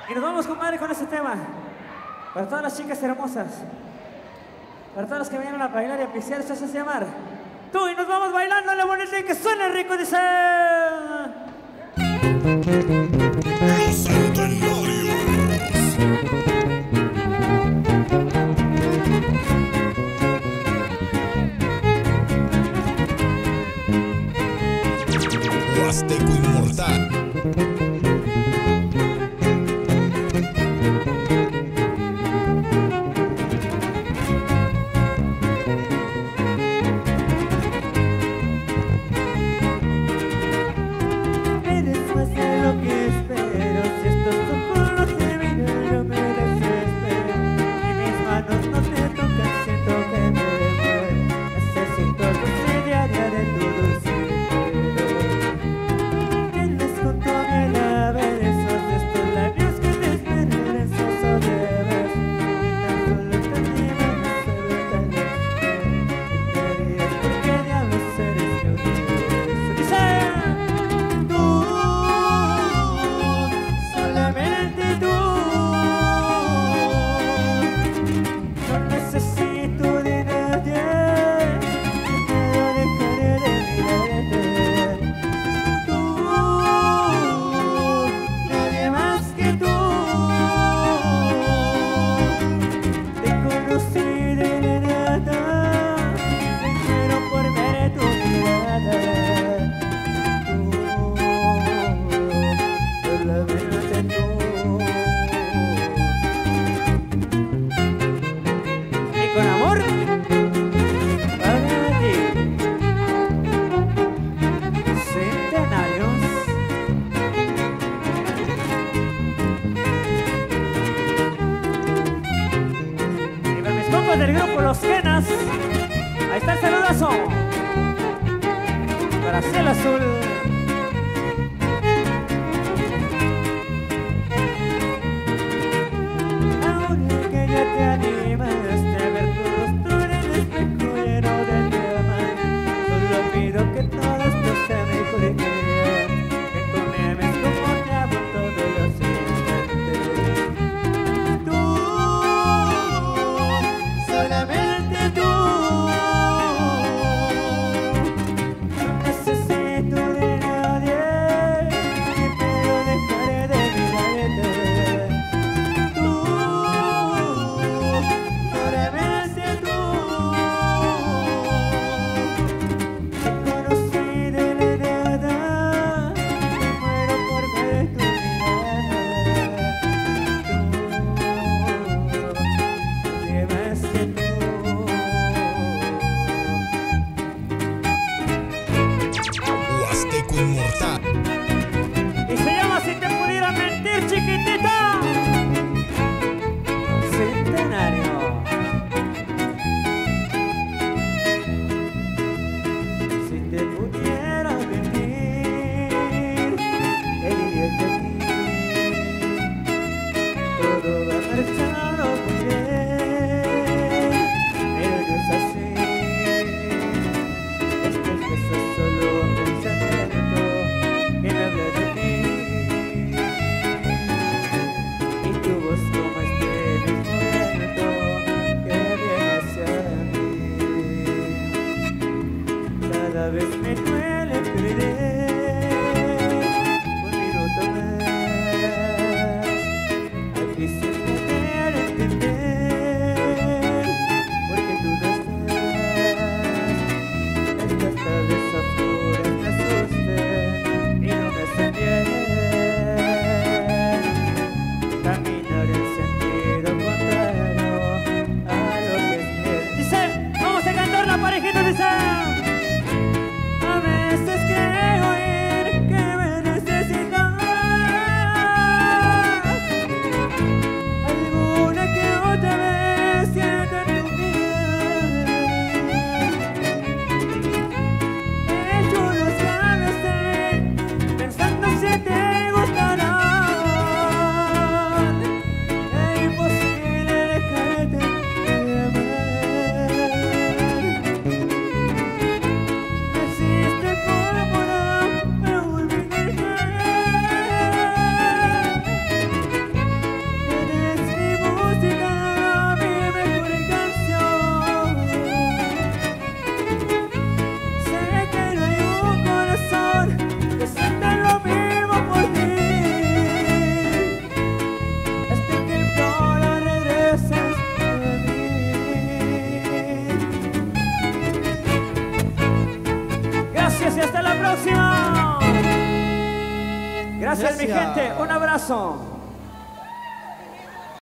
Y nos vamos, compadre, con este tema. Para todas las chicas hermosas. Para todos los que vinieron a bailar y a pisear, esto se hace llamar Tú. Y nos vamos bailando la bonita y que suene rico, dice. Los Centenarios. Huasteco Inmortal. Del grupo Los Quenas. Ahí está el saludazo para Cielo Azul. Ahora que ya te animaste a ver tu rostro en el espejo lleno de diamantes, solo pido que todo esto sea mejor y que tú me ames como te amo todos los instantes. Solamente tú. No necesito de y hasta la próxima. Gracias, mi Gracias. gente. Un abrazo.